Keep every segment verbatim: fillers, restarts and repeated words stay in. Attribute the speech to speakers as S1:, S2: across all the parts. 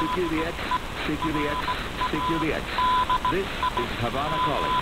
S1: Q D X, C Q D X, C Q D X. This is Havana calling.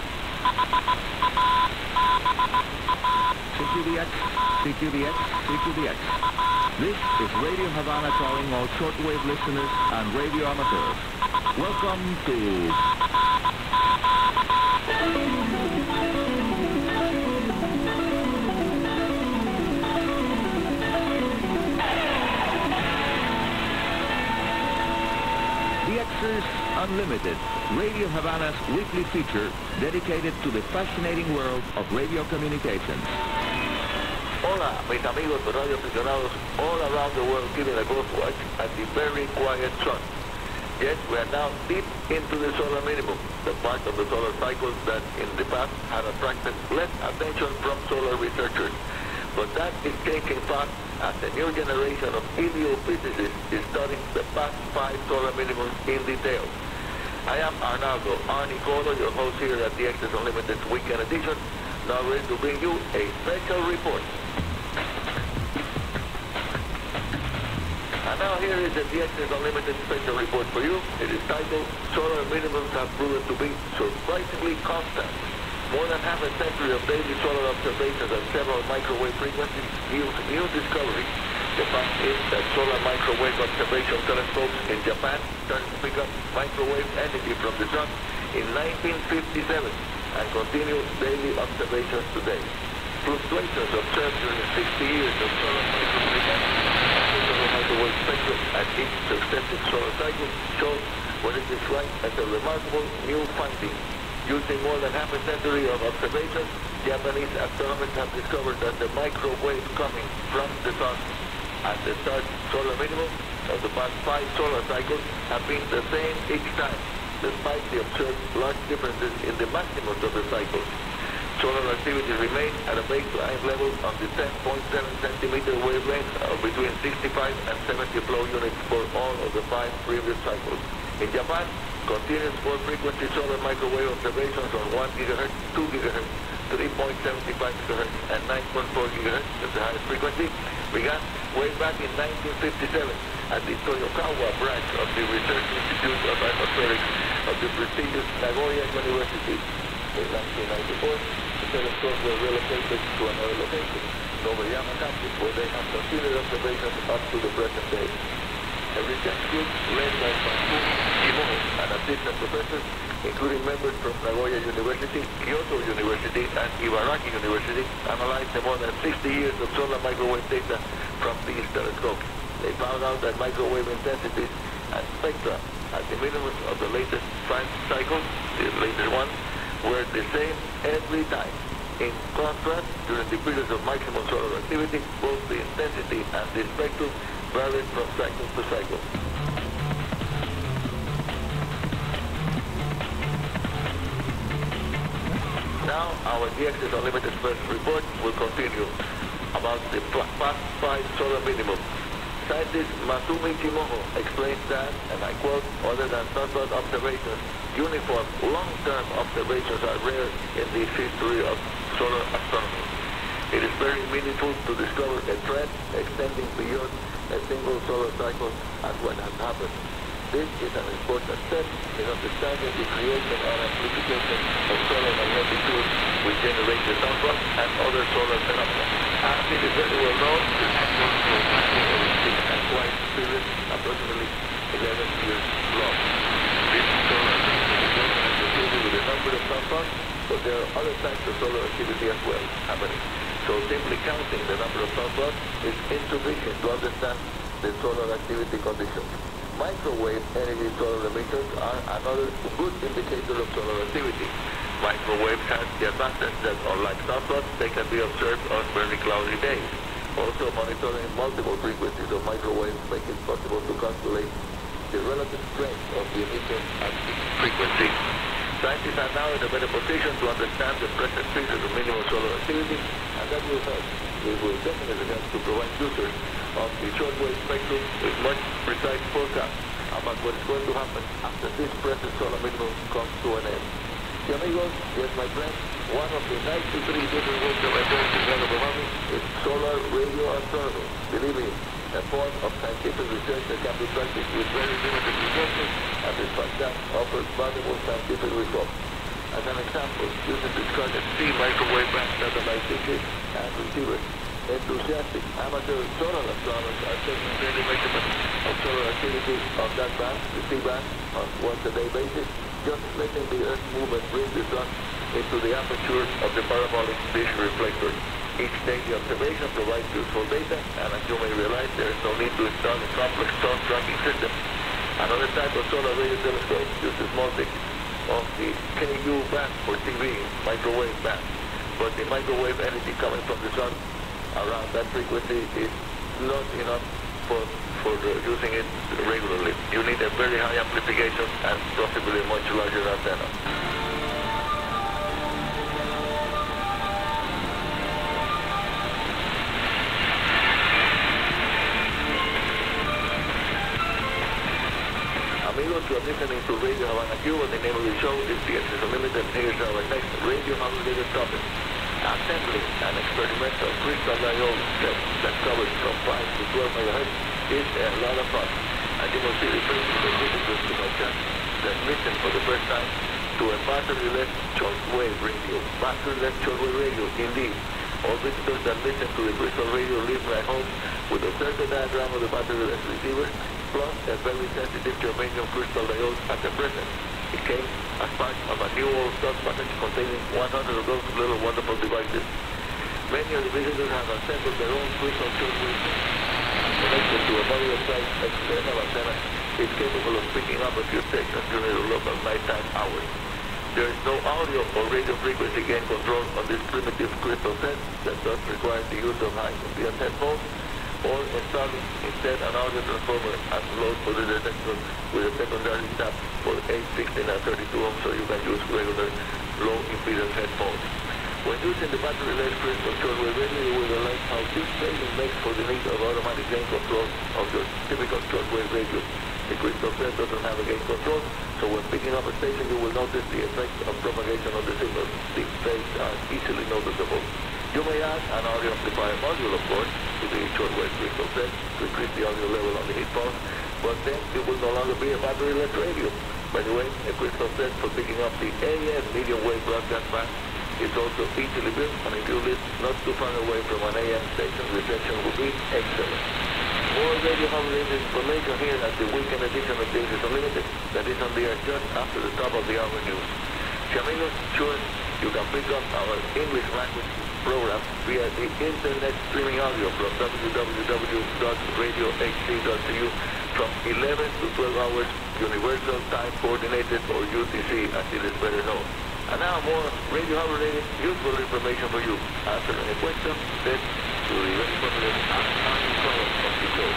S1: C Q D X, C Q D X, C Q D X. This is Radio Havana calling all shortwave listeners and radio amateurs. Welcome to... D Xers Unlimited, Radio Havana's weekly feature dedicated to the fascinating world of radio communications.
S2: Hola, mis amigos de radio aficionados all around the world giving a close watch at the very quiet sun. Yes, we are now deep into the solar minimum, the part of the solar cycle that in the past had attracted less attention from solar researchers. But that is changing fast as a new generation of heliophysicists is studying the past five solar minimums in detail. I am Arnaldo Arnie Colo, your host here at D Xers Unlimited's Weekend Edition, now ready to bring you a special report. And now here is the D Xers Unlimited special report for you. It is titled, Solar Minimums Have Proven to be Surprisingly Constant. More than half a century of daily solar observations at several microwave frequencies yields new discoveries. The fact is that solar microwave observation telescopes in Japan started to pick up microwave energy from the sun in nineteen fifty-seven and continue daily observations today. Fluctuations observed during sixty years of solar microwave energy solar microwave spectrum at each successive solar cycle show what is described as a remarkable new finding. Using more than half a century of observations, Japanese astronomers have discovered that the microwaves coming from the sun at the start solar minimum of the past five solar cycles have been the same each time, despite the observed large differences in the maximums of the cycles. Solar activity remains at a baseline level on the ten point seven centimeter wavelength of between sixty-five and seventy flow units for all of the five previous cycles. In Japan, continuous four-frequency solar microwave observations on one gigahertz, two gigahertz, three point seven five gigahertz, and nine point four gigahertz, that's the highest frequency, began way back in nineteen fifty-seven at the Toyokawa branch of the Research Institute of Atmospherics of the prestigious Nagoya University. In nineteen ninety-four, the telescopes were relocated to another location, Nogoyama campus, where they have continued observations up to the present day. A research group led by Masumi Kimono and assistant professors, including members from Nagoya University, Kyoto University, and Ibaraki University, analyzed the more than sixty years of solar microwave data from these telescopes. They found out that microwave intensities and spectra at the minimum of the latest five cycles, the latest one, were the same every time. In contrast, during the periods of maximum solar activity, both the intensity and the spectrum varied from cycle to cycle. Now, our D Xers Unlimited first report will continue about the past five solar minimum. Scientist Masumi Kimono explains that, and I quote, other than sunspot observations, uniform long-term observations are rare in the history of solar astronomy. It is very meaningful to discover a trend extending beyond a single solar cycle as when has happened. This is an important step in understanding the creation and amplification of solar magnetic fields which generate the sunspot and other solar phenomena. As it is very well known, the sunspot will happen over a six and twice period, approximately eleven years long. This solar cycle is often associated with a number of sunspots, but there are other types of solar activity as well happening. So simply counting the number of sunspots is insufficient to understand the solar activity conditions. Microwave energy solar emissions are another good indicator of solar activity. Microwaves have the advantage that, unlike sunspots, they can be observed on very cloudy days. Also, monitoring multiple frequencies of microwaves makes it possible to calculate the relative strength of the emission at each frequency. Scientists are now in a better position to understand the present periods of minimum solar activity, and that will help. It will definitely help to provide users of the shortwave spectrum with much precise forecasts about what is going to happen after this present solar minimum comes to an end. Sí, amigos, yes, my friends, one of the ninety-three different ways of approaching global warming is solar radio astronomy. Believe me, a form of scientific research that can be practiced with very limited resources, and despite that offers valuable scientific results. As an example, using discarded C microwave band satellite dishes and receivers, enthusiastic amateur solar astronomers are taking daily measurements of solar activity on that band, the C band, on once-a-day basis, just letting the Earth's movement bring the sun into the aperture of the parabolic dish reflector. Each daily observation provides useful data, and as you may realize, there is no need to install a complex storm tracking system. Another type of solar radio telescope uses multics of the K U band for T V, microwave band, but the microwave energy coming from the sun around that frequency is not enough for, for uh, using it regularly. You need a very high amplification and possibly a much larger antenna. Amigos, you are listening to Radio Havana, Cuba. The name of the show is The Access Unlimited. Here's our next radio holiday topic. Assembling an experimental crystal diode set that covers from five to twelve megahertz is a lot of fun. And you will see the principal visitors to my channel that listen for the first time to a battery-less shortwave radio. Battery-less shortwave radio, indeed. All visitors that listen to the crystal radio leave my home with a circuit diagram of the battery-less receiver, plus a very sensitive germanium crystal diode at the present. It came as part of a new old stock package containing one hundred of those little wonderful devices. Many of the visitors have assembled their own crystal shortwave and connected to a body-of-size external antenna. It's capable of picking up a few stations during the local nighttime hours. There is no audio or radio frequency gain control on this primitive crystal set that does require the use of high-impedance headphones, or installing instead an audio transformer as load for the detector with a secondary tap for eight, sixteen, and thirty-two ohms, so you can use regular low-impedance headphones. When using the battery-less crystal shortwave radio, you will realize how this saving makes for the need of automatic gain control of your typical shortwave radio. The crystal set doesn't have a gain control, so when picking up a station, you will notice the effect of propagation of the signal. The effects are easily noticeable. You may add an audio amplifier module, of course, to the shortwave crystal set to increase the audio level on the headphones, but then it will no longer be a battery-less radio. By the way, a crystal set for picking up the A M medium wave broadcast band is also easily built, and if you live not too far away from an A M station, reception will be excellent. More radio holiday information here at the weekend edition of This Is Unlimited that is on the air just after the top of the hour news. Amigos, sure, you can pick up our English language program via the internet streaming audio from w w w dot radio h c dot c u from eleven to twelve hours Universal Time Coordinated, or U T C as it is better known. And now more radio-related useful information for you. Answer any question, then to the very popular Anthony Color of the show.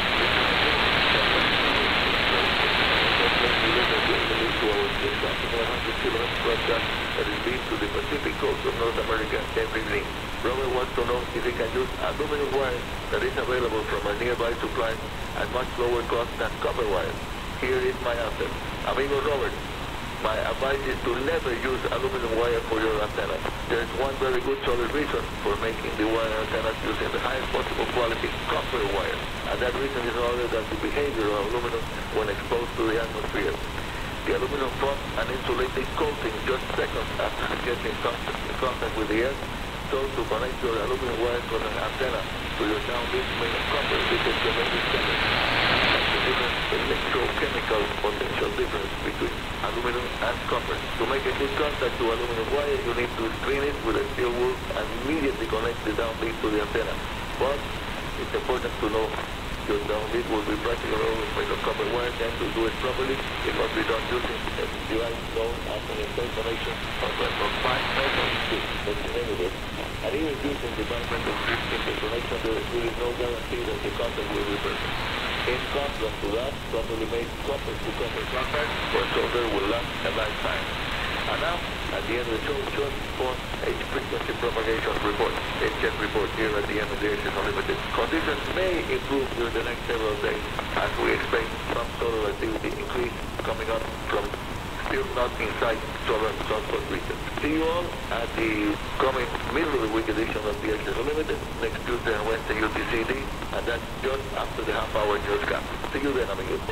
S2: To our one hundred kilohertz broadcast that is beamed to the Pacific coast of North America every evening. Robert wants to know if he can use aluminum wire that is available from a nearby supply at much lower cost than copper wire. Here is my answer. Amigo Robert, my advice is to never use aluminum wire for your antenna. There is one very good solid reason for making the wire antennas using the highest possible quality copper wire, and that reason is other than the behavior of aluminum when exposed to the atmosphere. The aluminum forms an insulating coating just seconds after it gets in contact, in contact with the air, so to connect your aluminum wire from an antenna to your downlink made of copper, this is tremendous damage. That's the difference, electrochemical potential difference between aluminum and copper. To make a good contact to aluminum wire, you need to screen it with a steel wool and immediately connect the downlink to the antenna. But it's important to know your downlink will be practically always made of copper wire, and to do it properly, it must be done using a device known as an interconnection of a five metal stick, that's the name of it. And even using the five metal stick interconnection, there is no guarantee that the contact will be perfect. In contrast to that, properly made copper-to-copper contact for solder will last a lifetime. And now, at the end of the show, short form H frequency propagation report, a check report here at the end of the Access Unlimited. Conditions may improve during the next several days, as we expect some solar activity increase coming up from still not inside Solar Southwest region. See you all at the coming middle of the week edition of the Access Unlimited, next Tuesday and Wednesday U T C D, and that's just after the half-hour newscast. See you then, amigos.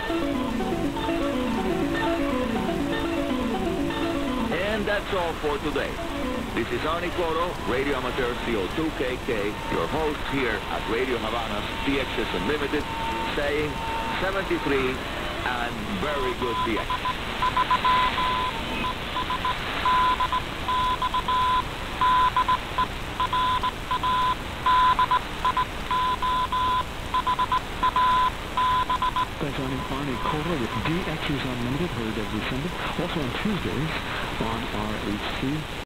S1: And that's all for today. This is Arnie Coro, Radio Amateur C O two K K, your host here at Radio Havana's T X S Unlimited, saying seventy-three and very good T X.
S3: That's Arnie, Arnie Coro with D X's Unlimited, heard every Sunday. Also on Tuesdays on R H C.